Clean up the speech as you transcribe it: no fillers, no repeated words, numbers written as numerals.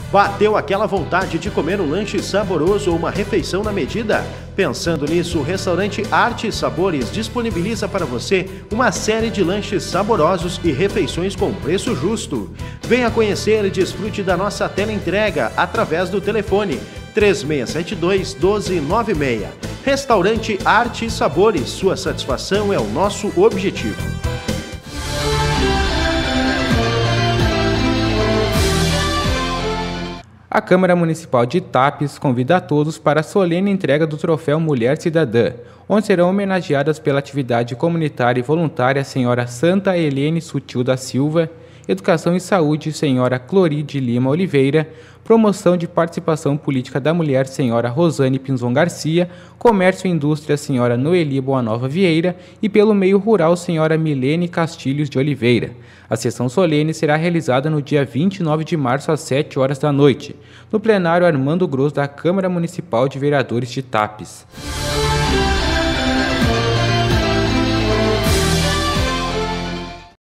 Bateu aquela vontade de comer um lanche saboroso ou uma refeição na medida? Pensando nisso, o restaurante Arte e Sabores disponibiliza para você uma série de lanches saborosos e refeições com preço justo. Venha conhecer e desfrute da nossa teleentrega através do telefone 3672-1296. Restaurante Arte e Sabores, sua satisfação é o nosso objetivo. A Câmara Municipal de Tapes convida a todos para a solene entrega do troféu Mulher Cidadã, onde serão homenageadas pela atividade comunitária e voluntária a senhora Santa Helene Sutil da Silva, Educação e Saúde, senhora Cloride Lima Oliveira, Promoção de Participação Política da Mulher, senhora Rosane Pinzon Garcia, Comércio e Indústria, senhora Noeli Boanova Vieira e pelo meio rural, senhora Milene Castilhos de Oliveira. A sessão solene será realizada no dia 29 de março às 7 horas da noite, no plenário Armando Gross da Câmara Municipal de Vereadores de Tapes.